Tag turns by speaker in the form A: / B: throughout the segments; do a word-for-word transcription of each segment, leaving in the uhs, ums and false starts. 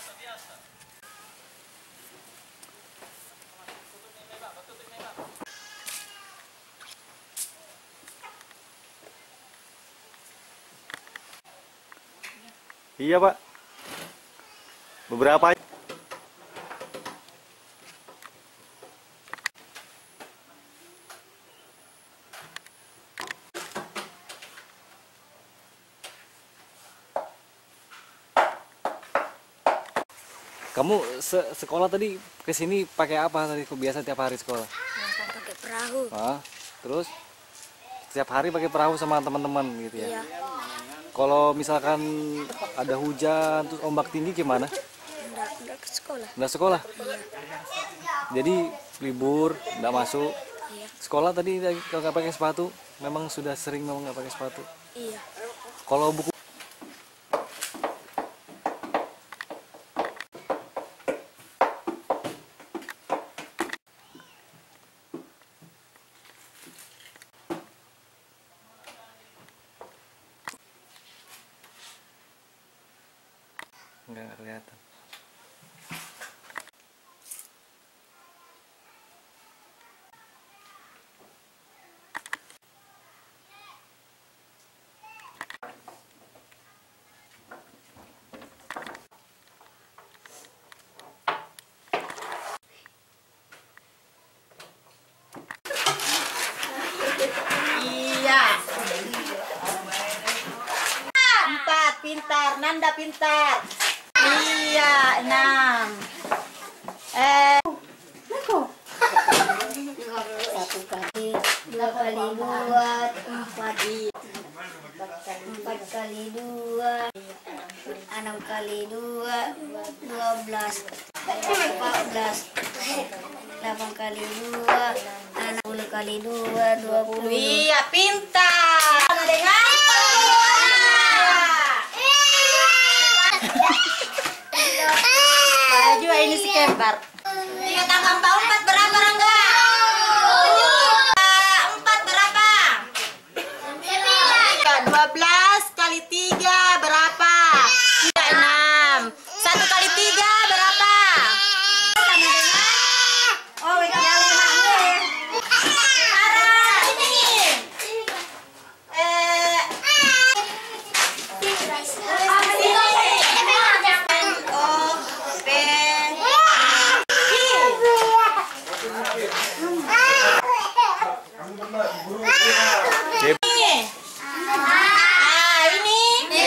A: Iya, Pak. Beberapa. Kamu se sekolah tadi ke sini pakai apa tadi? Kok biasa tiap hari sekolah?
B: Pakai perahu.
A: Ah, terus setiap hari pakai perahu sama teman-teman gitu ya?
B: Iya.
A: Kalau misalkan ada hujan terus ombak tinggi gimana?
B: Enggak, enggak ke sekolah.
A: Nggak sekolah?
B: Iya.
A: Jadi libur, nggak masuk.
B: Iya.
A: Sekolah tadi kalau nggak pakai sepatu, memang sudah sering memang nggak pakai sepatu.
B: Iya.
A: Kalau buku nggak kelihatan.
C: Iya. Empat pintar, Nanda pintar. Iya, enam. Eh,
B: Satu kali, dua kali dua, empat. Empat kali dua, enam kali dua, dua belas, empat belas. Delapan kali dua, enam puluh kali dua, dua puluh.
C: iya pintar. Dengan baju ini si kembar. Tiga tambah empat, empat berapa Rangga? Empat berapa? Dua belas kali tiga berapa? Tiga enam. Satu kali tiga berapa? Oh, yang lima nih. Sekarang ini. Eh. O B Ah, ini.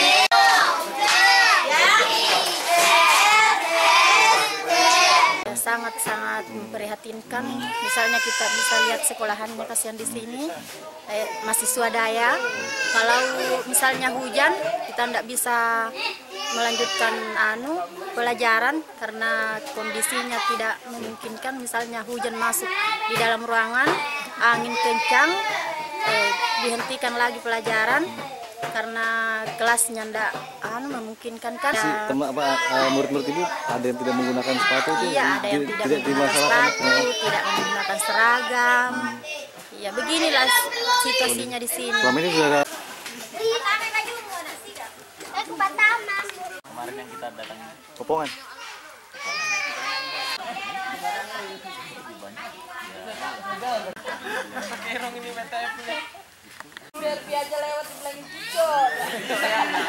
D: Sangat-sangat memprihatinkan. Misalnya kita bisa lihat sekolahannya kasihan di sini, eh, mahasiswa daya. Kalau misalnya hujan, kita tidak bisa melanjutkan anu pelajaran karena kondisinya tidak memungkinkan. Misalnya hujan masuk di dalam ruangan, angin kencang, eh, dihentikan lagi pelajaran karena kelasnya tidak anu memungkinkan kan.
A: Si teman apa uh, murid-murid ibu ada yang tidak menggunakan sepatu itu?
D: Iya, ada yang
A: di-
D: tidak,
A: tidak
D: menggunakan
A: dimasalahkan.
D: sepatu, tidak menggunakan seragam. Iya, beginilah situasinya di sini.
A: Selama ini sudah ada.
E: Kemarin yang kita datangi
A: Popongan.
E: banyak. Ya,